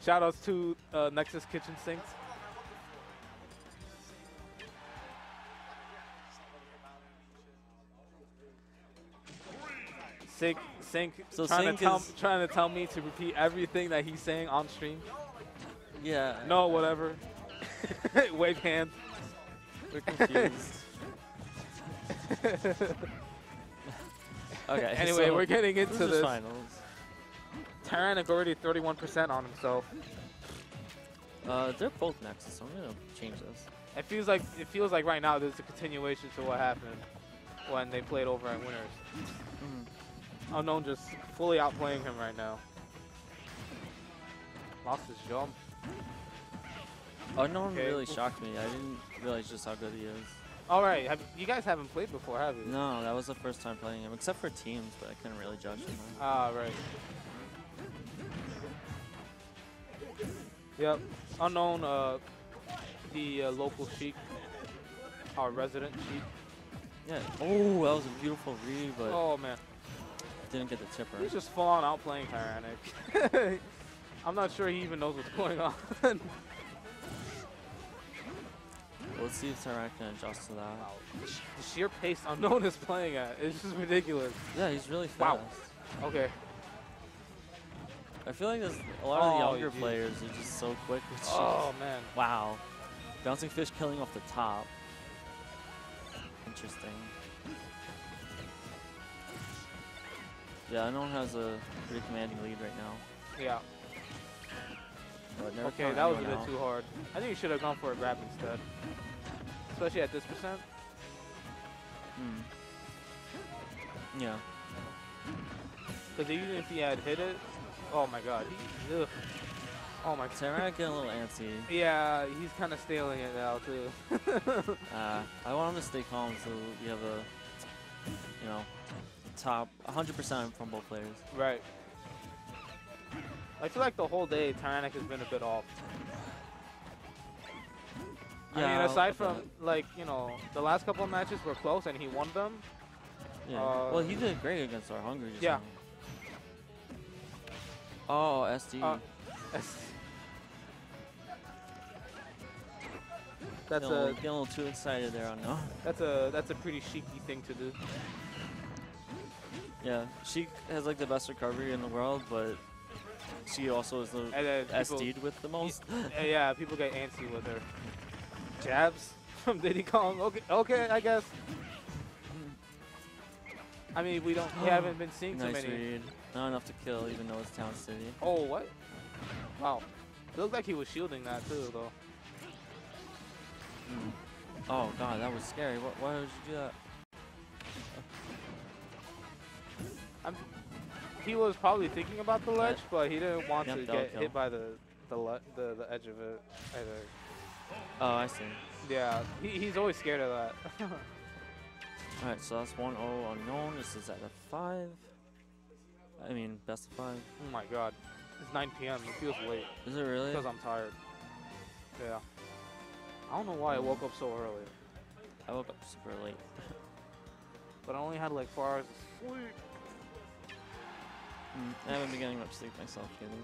Shout outs to Nexus Kitchen Sinks. Sink So trying Sink to tell me to repeat everything that he's saying on stream. Yeah. No, whatever. Wave hand. We're confused. Okay. Anyway, so we're getting into this. this. Finals. Tyrannic already 31% on himself. They're both Nexus, so I'm gonna change this. It feels like right now there's a continuation to what happened when they played over at Winners. Unknown just fully outplaying him right now. Lost his jump. Unknown really shocked me. I didn't realize just how good he is. All right, you guys haven't played before, have you? No, that was the first time playing him, except for teams, but I couldn't really judge him. Ah, right. Yep. Unknown, the local Sheik, our resident Sheik. Yeah. Oh, that was a beautiful read, but oh man, didn't get the tipper. He's just full on outplaying Tyrannic. I'm not sure he even knows what's going on. Let's see if Tyrannic can adjust to that. Wow. The sheer pace Unknown is playing at is just ridiculous. Yeah, he's really fast. Wow. Okay. I feel like there's a lot of the younger players are just so quick with shit. Oh man. Wow. Bouncing fish killing off the top. Interesting. Yeah, Unknown has a pretty commanding lead right now. Yeah. Okay, that was a bit too hard. I think you should have gone for a grab instead. Especially at this percent. Yeah. Because even if he had hit it, oh my god. Ugh. Oh my god. Tyrannic getting a little antsy. Yeah, he's kind of stealing it now too. I want him to stay calm so we have a, you know, top 100% from both players. Right. I feel like the whole day Tyrannic has been a bit off. Yeah, I mean, aside from, like, you know, the last couple of matches were close and he won them. Yeah. Well, he did great against our Hungry just yeah. now. Oh, SD. That's getting a little too excited there, Unknown. That's a pretty cheeky thing to do. Yeah, Sheik has like the best recovery in the world, but she also is the SD'd with the most. Yeah, people get antsy with her. Jabs from Diddy Kong. Okay, I guess. I mean, we haven't been seeing too many. Read. Not enough to kill, even though it's Town City. Oh, what? Wow. It looked like he was shielding that too, though. Oh god, that was scary. Why would you do that? He was probably thinking about the ledge, but he didn't want to get hit by the edge of it either. Oh, I see. Yeah, he's always scared of that. Alright, so that's 1-0 Unknown. This is at a 5. I mean, best of 5. Oh my god. It's 9 p.m. It feels late. Is it really? Because I'm tired. Yeah. I don't know why I woke up so early. I woke up super late. But I only had like 4 hours of sleep. I haven't been getting much sleep myself either.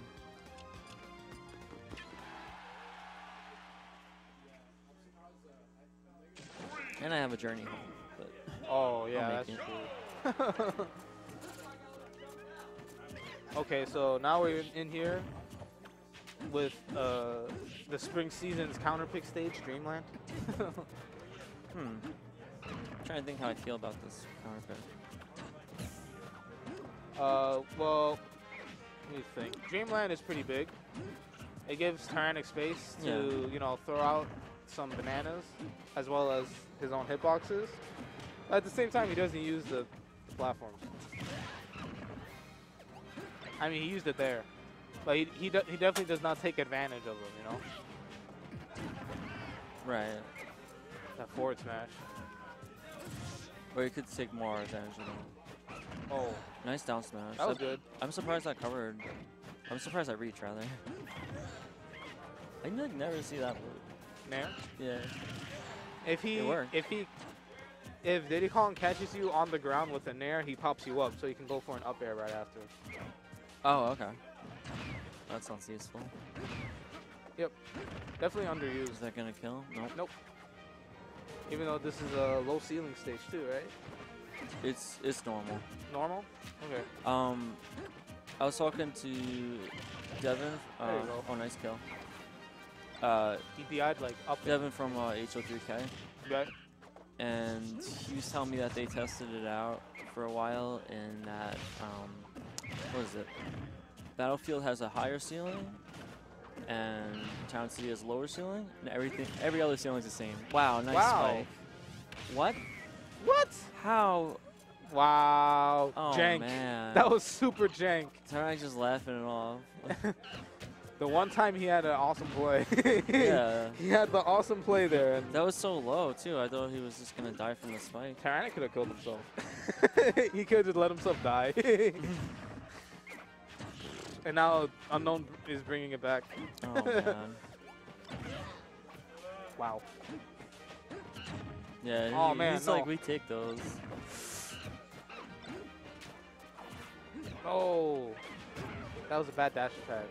And I have a journey home, but oh yeah, that's true. Okay, so now we're in here with the spring season's counterpick stage, Dreamland. I'm trying to think how I feel about this counterpick. Well, let me think. Dreamland is pretty big. It gives Tyrannic space to, you know, throw out some bananas as well as his own hitboxes. At the same time, he doesn't use the platforms. I mean, he used it there, but he definitely does not take advantage of them, you know? Right. That forward smash. Or he could take more advantage of them. Oh. Nice down smash. That was good. I'm surprised I covered. I'm surprised I reached, rather. I like never see that move. Nair? Yeah. If Diddy Kong catches you on the ground with a Nair, he pops you up, so you can go for an up air right after. Oh, okay. that sounds useful. Definitely underused. Is that gonna kill? Nope. Nope. Even though this is a low ceiling stage too, right? It's normal. Normal? Okay. I was talking to Devin. There you go. Oh, nice kill. He DI'd like up there. Devin from HO3K. Right? And he was telling me that they tested it out for a while and that, what is it? Battlefield has a higher ceiling and Town City has lower ceiling, and every other ceiling is the same. Wow, nice spike. What? What? How? Wow. Oh, jank. man. That was super jank. Tyrannic just laughing it off. The one time he had an awesome play. Yeah. He had the awesome play there. And That was so low, too. I thought he was just going to die from the spike. Tyrannic could have killed himself. He could have just let himself die. And now Unknown is bringing it back. Oh, man. Wow. Yeah, Oh, man, he's no. like, we take those. Oh. That was a bad dash attack.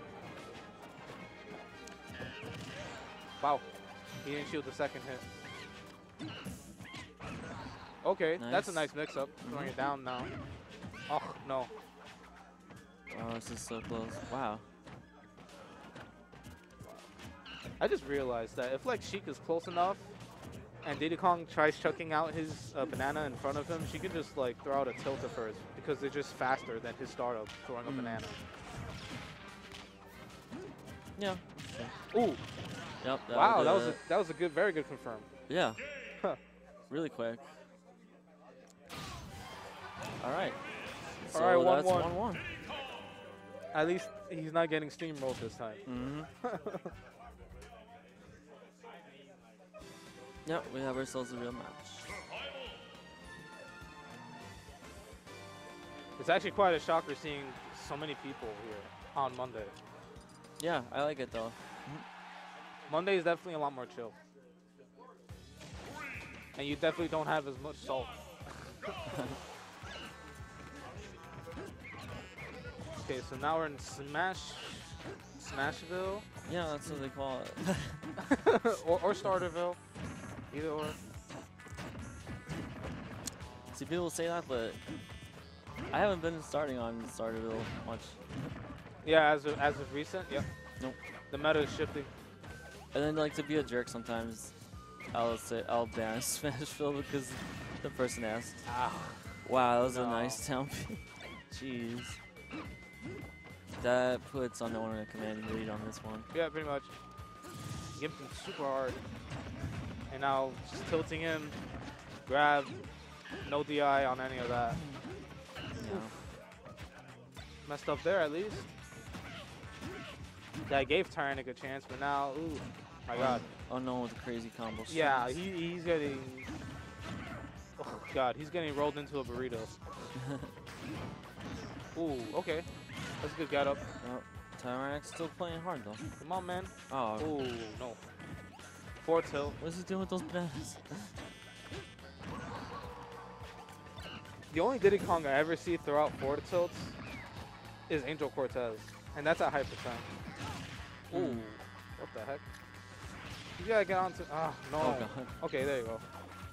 Wow. He didn't shield the second hit. Okay, that's a Nice. nice mix-up. Throwing it down now. Oh, no. Oh, this is so close. Wow. I just realized that if like Sheik is close enough and Diddy Kong tries chucking out his banana in front of him, she can just like throw out a tilt at first because they're just faster than his startup throwing a banana. Yeah. Ooh, Yep. wow, that was a good, very good confirm. Yeah. Huh. Really quick. All right. All So right, that's 1-1. 1-1. At least he's not getting steamrolled this time. Mm-hmm. Yep, we have ourselves a real match. It's actually quite a shocker seeing so many people here on Monday. Yeah, I like it though. Monday is definitely a lot more chill. And you definitely don't have as much salt. Okay, so now we're in Smashville. Yeah, that's what they call it. or Starterville. Either or. See, people say that, but I haven't been starting on Starterville much. Yeah, as of recent, yep. Nope. The meta is shifting. And then, like, to be a jerk sometimes, I'll ban Smashville because the person asked. Ah. Wow, that was a No. nice town pick. Jeez. That puts Unknown in a commanding lead on this one. Yeah, pretty much. Gimped him super hard. And now just tilting him, grab, no DI on any of that. Yeah. Messed up there at least. That gave Tyrannic a chance, but now, ooh, my God. Unknown with a crazy combo. Yeah, he's getting, oh God, he's getting rolled into a burrito. Ooh, okay. That's a good get up. Oh, Tyrannic's still playing hard though. Come on, man. Oh, Ooh, no. Four tilt. what is he doing with those bananas? The only Diddy Kong I ever see throw out forward tilts is Angel Cortez, and that's at high percent. Ooh, what the heck? You gotta get onto. Ah, no. Oh God. Okay, there you go.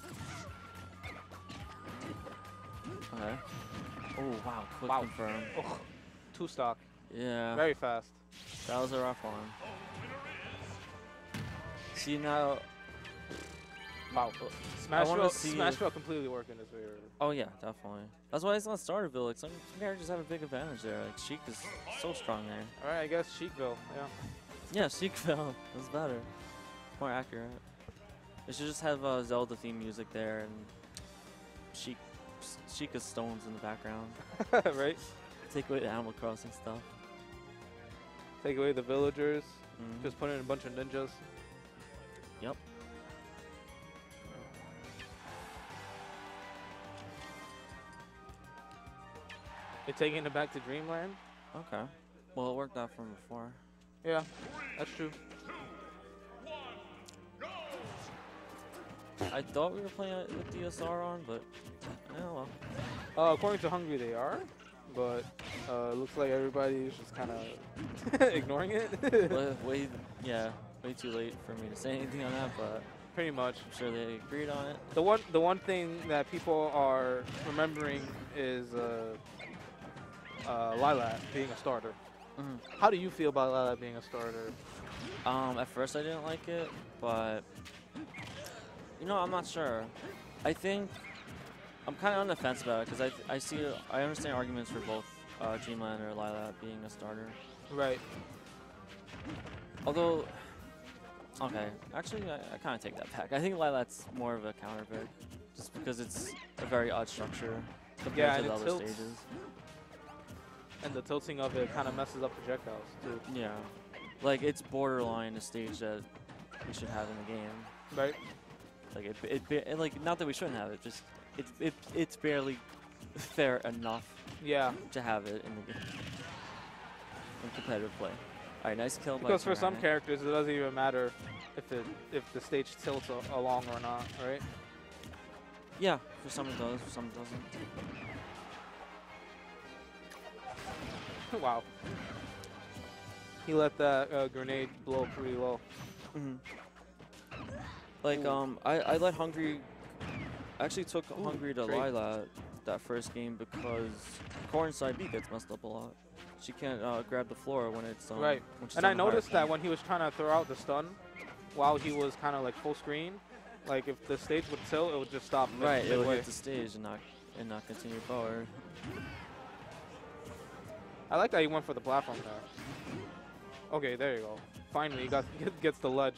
Okay. Oh wow, quick Wow. confirm. Oh, two stock, Yeah, very fast. that was a rough one. See now. Wow. I wanna Smashville, see Smashville completely working this way. Oh yeah, definitely. That's why it's not Starterville. Like some characters have a big advantage there. Like Sheik is so strong there. All right, I guess Sheikville. Yeah. Yeah, Sheikville. That's better. More accurate. They should just have Zelda theme music there and Sheikah's stones in the background. Right. Take away the Animal Crossing stuff. Take away the villagers. Mhm. Just put in a bunch of ninjas. Yep. You're taking it back to Dreamland. Okay. Well, it worked out from before. Yeah, that's true. I thought we were playing it with DSR on, but oh well. According to Hungry, they are. but looks like everybody's just kind of ignoring it. Yeah, way too late for me to say anything on that, but Pretty much. I'm sure they agreed on it. The one thing that people are remembering is Lilat being a starter. Mhm. How do you feel about Lilat being a starter? At first I didn't like it, but you know, I'm not sure. I think I'm kind of on the fence about it because I understand arguments for both Dreamland or Lilat being a starter. Right. Although, okay, actually I kind of take that back. I think Lilat's more of a counter pick, just because it's a very odd structure compared to and the it other tilts. stages. And the tilting of it kind of messes up projectiles too. Yeah, like it's borderline a stage that we should have in the game. Right. Like like not that we shouldn't have it, just it's barely fair enough Yeah. to have it in the game in competitive play. All right, nice kill by Because for some Tyrannic. characters, it doesn't even matter if the stage tilts along or not, right? Yeah, for some it does, for some it doesn't. Wow. He let that grenade blow pretty low. Like I let Hungry. I actually took Hungry to trade. Lilat that first game because Corn side B gets messed up a lot. She can't grab the floor when it's Right. when she's And I on the hard noticed that when he was trying to throw out the stun, while he was kind of like full screen, like if the stage would tilt, it would just stop. Right, it would midway. hit the stage and not continue forward. I like that he went for the platform there. Okay, there you go. Finally, he gets the ledge.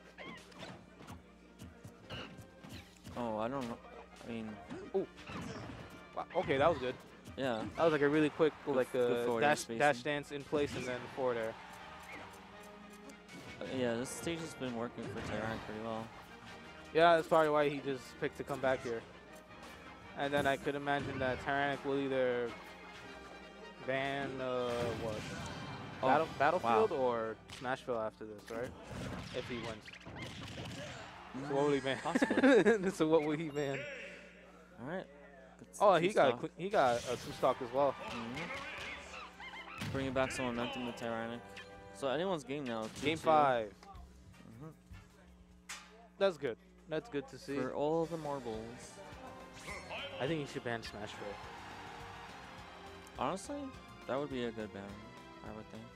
Oh, I don't know. I mean, Wow, okay, that was good. yeah. That was like a really quick like good forward air dash spacing. dance in place and then forward air. Yeah, this stage has been working for Tyrannic pretty well. Yeah, that's probably why he just picked to come back here. And then I could imagine that Tyrannic will either ban what? Oh, Battlefield or Smashville after this, right? If he wins. So what will he ban? Possibly. So what will he ban? All right. Oh, he got a 2-stock as well. Bringing back some momentum to Tyrannic. So anyone's game now. 2-2. Game 5. Mhm. That's good. That's good to see. For all the marbles. I think he should ban Smashville. Honestly, that would be a good ban, I would think.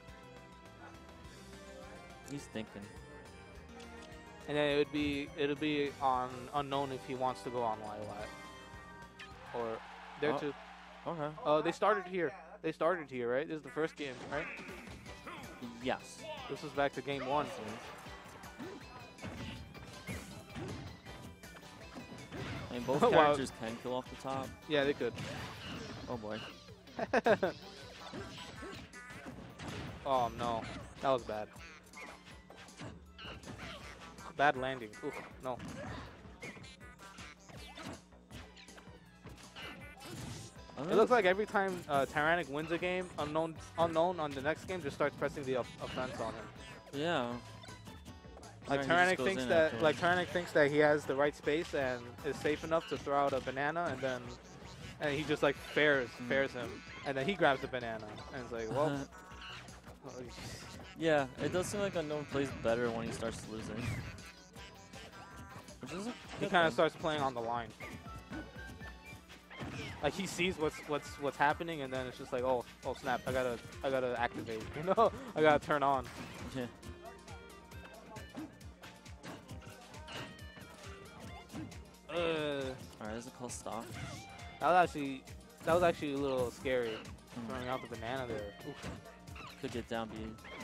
He's thinking. And then it'll be on unknown if he wants to go on Lilat. Or there Oh. too. Okay. They started here. They started here, right? This is the first game, right? Yes. This is back to game 1. I mean, both Wow. characters can kill off the top. Yeah, they could. Oh boy. Oh no, that was bad. Bad landing. Oof, no. It looks like every time Tyrannic wins a game, unknown on the next game just starts pressing the offense on him. Yeah. Like Alright, he just Tyrannic goes thinks in that after. like Tyrannic thinks that he has the right space and is safe enough to throw out a banana, and he just like fares him, and then he grabs the banana, and it's like, well, Yeah, it does seem like Unknown plays better when he starts losing. Which is a he good kind of thing. starts playing on the line. Like he sees what's happening, and then it's just like, oh snap, I gotta activate, you know, I gotta turn on. Yeah. Alright, there's a close stop. That was actually a little scary, throwing out the banana there. Oof. Could get down B.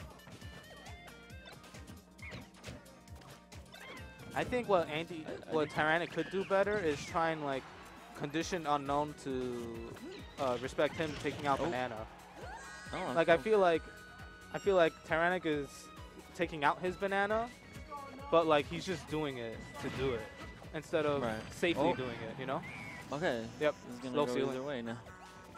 I think what Tyrannic could do better is try and like condition Unknown to respect him taking out banana. Oh, Like cool. I feel like Tyrannic is taking out his banana, but like he's just doing it to do it instead of Right. safely Oh. doing it, you know? Okay. Yep. This is gonna Low go ceiling. either way now.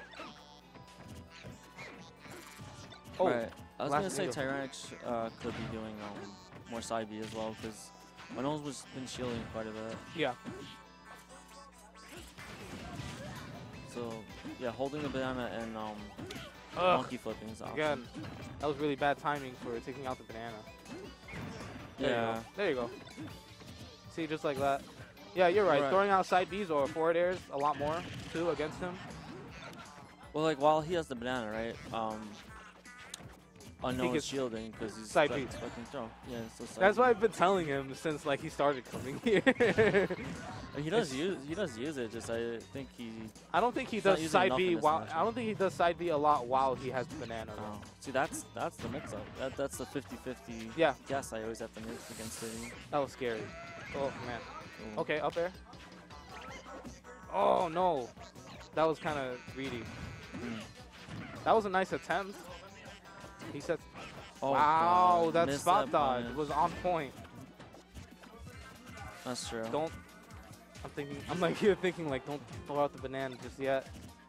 Oh, Right. I was last gonna say needle. Tyrannic could be doing more side B as well because Unknown's was been shielding quite a bit. yeah. So Yeah, holding the banana and Ugh. monkey flipping is awesome. Again, that was really bad timing for taking out the banana. There Yeah. you go. There you go. See, just like that. Yeah, you're right. Right. Throwing out side Bs or forward airs a lot more, too, against him. Well, like, while he has the banana, right? Unknown is gets shielding because he's side B. expecting throw. Yeah, so side That's B. what I've been telling him since, like, he started coming here. He does use it. Just I think he. I don't think he He's not does using side enough B in this while matchup. I don't think he does side B a lot while he has the banana. Though. Oh. See, that's the mix-up. That's the 50-50 Yeah, guess I always have to make against City. that was scary. Oh man. Ooh. Okay, up air. Oh no, that was kind of greedy. Mm. That was a nice attempt. He said, Oh, "Wow, God. that Missed spot that dodge punish. was on point." That's true. Don't. I'm like here thinking like, don't throw out the banana just yet.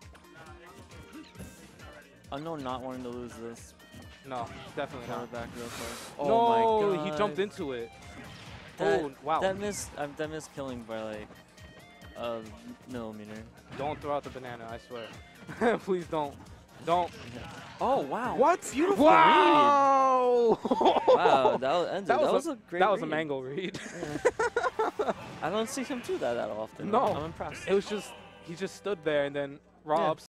Unknown not wanting to lose this. No, definitely Throw not. it back real quick. No, Oh my God. he jumped into it. That, Oh wow! That missed killing by like a millimeter. Don't throw out the banana. I swear. Please don't. Don't. Oh wow! What? Beautiful Wow! Wow, that was a great. That was a read. mango read. Yeah. I don't see him do that often. No. I'm impressed. It was just he just stood there and then Rob